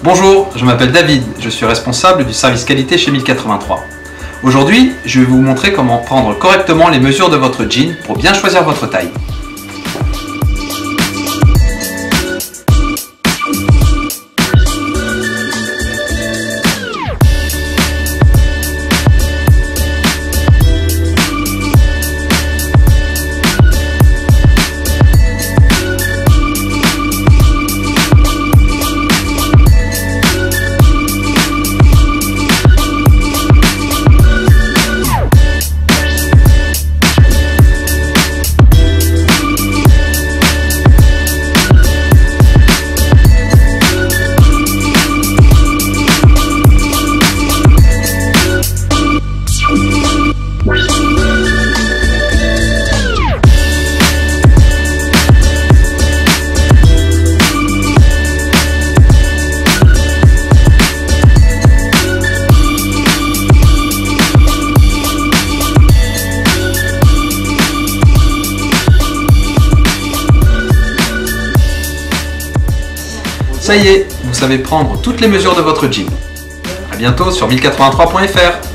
Bonjour, je m'appelle David, je suis responsable du service qualité chez 1083. Aujourd'hui, je vais vous montrer comment prendre correctement les mesures de votre jean pour bien choisir votre taille. Ça y est, vous savez prendre toutes les mesures de votre jean. A bientôt sur 1083.fr.